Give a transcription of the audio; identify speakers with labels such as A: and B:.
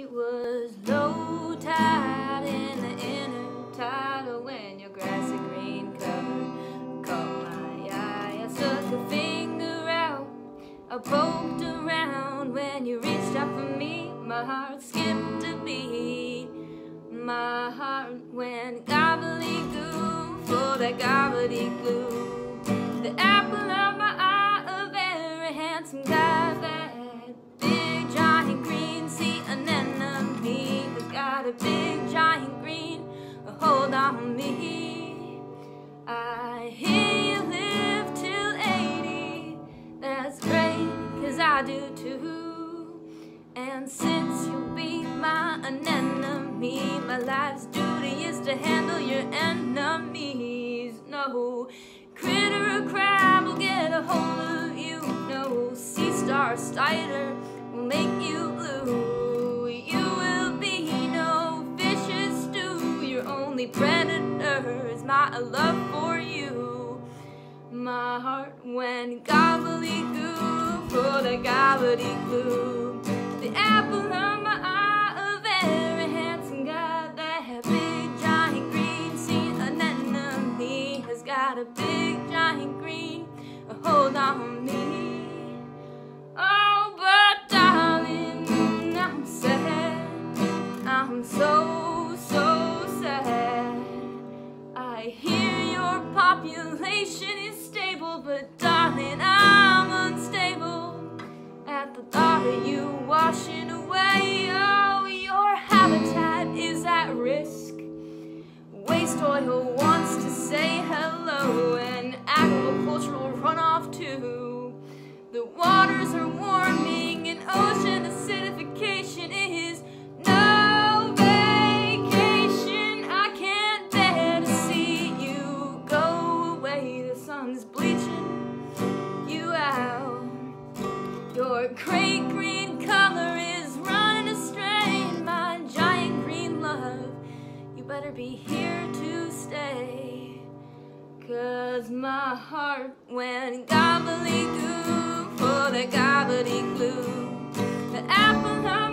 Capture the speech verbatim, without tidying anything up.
A: It was low tide in the inner tidal when your grassy green cover caught my eye. I stuck a finger out, I poked around when you reached out for me. My heart skipped a beat. My heart went gobbledygook for that gobbledygook. The apple of my eye, a very handsome guy. That big giant green sea anemone has got a big giant green hold on me. I hear you live till eighty. That's great, cause I do too. And since you'll be my anemone, my life's duty is to handle your enemies. No critter or crab will get a hold of you. No sea star spider will make you blue. You will be no fish's stew. Your only predator is my love for you. My heart went gobbledygook for the gobbledygook. The apple of my eye, a very handsome guy. That big giant green sea anemone has got a big giant green hold on me. Oh, but darling, I'm sad. I'm so, so sad. I hear your population is stable, but darling, I'm unstable at the thought of you washing away. Oh, your habitat is at risk. Waste oil wants to say hello, and agricultural runoff too. The waters are warming, and ocean acidification is no vacation. I can't bear to see you go away. The sun's bleaching you out. Your great green color is running astray, and my giant green love, you better be here to stay. Cause my heart went gobbledygook for the gobbledygook. The apple of